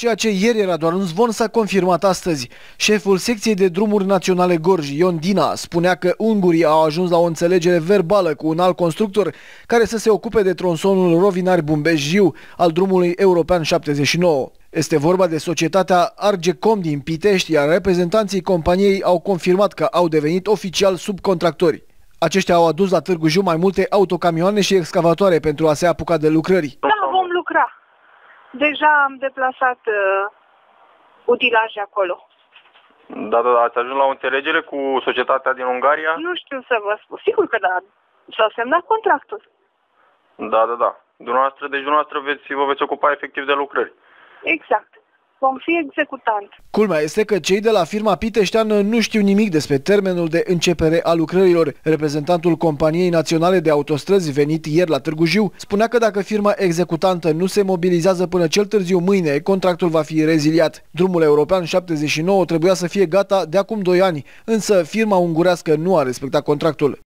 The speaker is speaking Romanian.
Ceea ce ieri era doar un zvon s-a confirmat astăzi. Șeful secției de drumuri naționale Gorj, Ion Dina, spunea că ungurii au ajuns la o înțelegere verbală cu un alt constructor care să se ocupe de tronsonul Rovinari-Bumbeș-Jiu al drumului european 79. Este vorba de societatea Argecom din Pitești, iar reprezentanții companiei au confirmat că au devenit oficial subcontractori. Aceștia au adus la Târgu Jiu mai multe autocamioane și excavatoare pentru a se apuca de lucrări. Da, vom lucra. Deja am deplasat utilaje acolo. Da, ați ajuns la o înțelegere cu societatea din Ungaria? Nu știu să vă spun. Sigur că da. S-a semnat contractul. Da. Deci dumneavoastră vă veți ocupa efectiv de lucrări. Exact. Vom fi executant. Culmea este că cei de la firma piteșteană nu știu nimic despre termenul de începere a lucrărilor. Reprezentantul Companiei Naționale de Autostrăzi, venit ieri la Târgu Jiu, spunea că dacă firma executantă nu se mobilizează până cel târziu mâine, contractul va fi reziliat. Drumul european 79 trebuia să fie gata de acum 2 ani, însă firma ungurească nu a respectat contractul.